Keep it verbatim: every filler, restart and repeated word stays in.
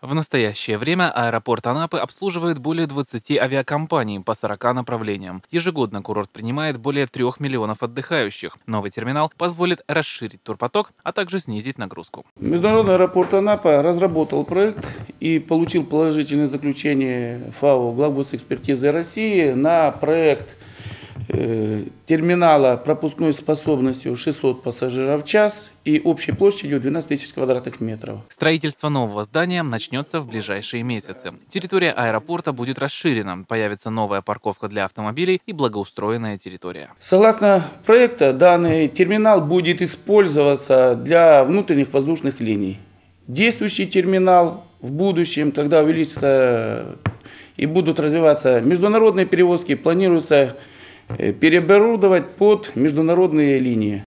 В настоящее время аэропорт Анапы обслуживает более двадцати авиакомпаний по сорока направлениям. Ежегодно курорт принимает более трех миллионов отдыхающих. Новый терминал позволит расширить турпоток, а также снизить нагрузку. Международный аэропорт Анапа разработал проект и получил положительное заключение ФАО «Главгосэкспертизы России» на проект э, терминала пропускной способностью шестьсот пассажиров в час и общей площадью двенадцать тысяч квадратных метров. Строительство нового здания начнется в ближайшие месяцы. Территория аэропорта будет расширена, появится новая парковка для автомобилей и благоустроенная территория. Согласно проекту, данный терминал будет использоваться для внутренних воздушных линий. Действующий терминал в будущем, когда увеличится и будут развиваться международные перевозки, планируется переоборудовать под международные линии.